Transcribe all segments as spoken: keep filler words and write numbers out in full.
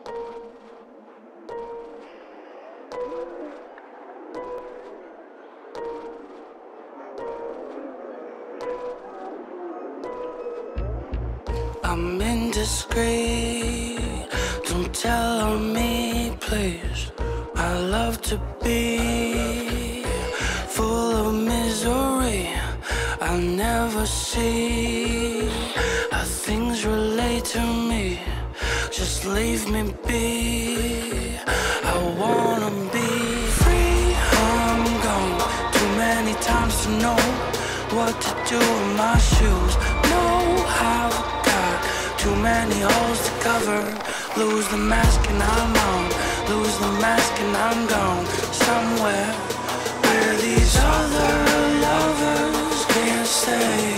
I'm indiscreet, don't tell on me, please. I love to be full of misery. I never see how things relate to me. Just leave me be. I wanna be free. I'm gone too many times to know what to do with my shoes. Know how too many holes to cover. Lose the mask and I'm on. Lose the mask and I'm gone. Somewhere where these other lovers can't stay.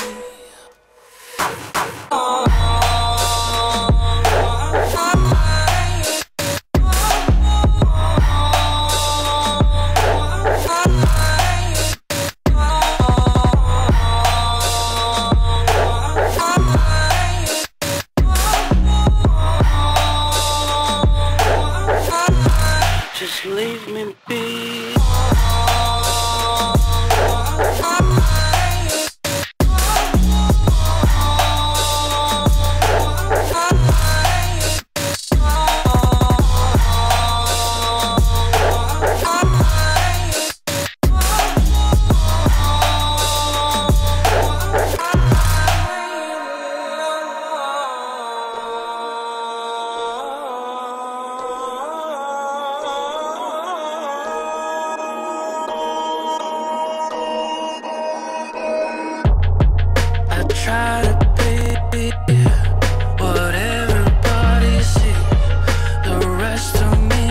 Just leave me be. Try to be what everybody sees. The rest of me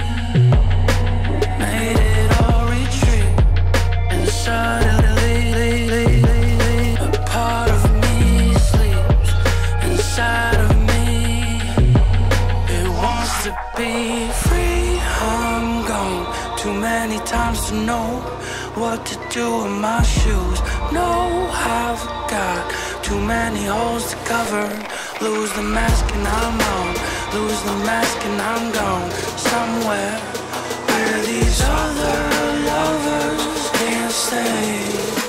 made it all retreat. And suddenly a part of me sleeps inside of me. It wants to be free. I'm gone too many times to know what to do with my shoes. Know I've got too many holes to cover. Lose the mask and I'm on. Lose the mask and I'm gone. Somewhere where these other lovers can't stay.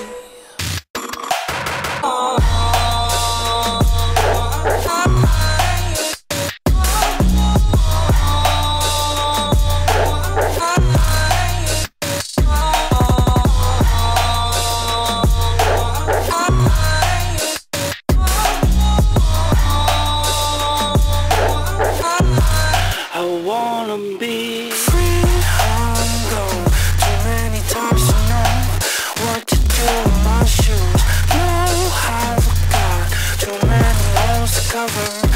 I wanna be free. I'm gone too many times to know what to do with my shoes. Know I've got too many holes to cover.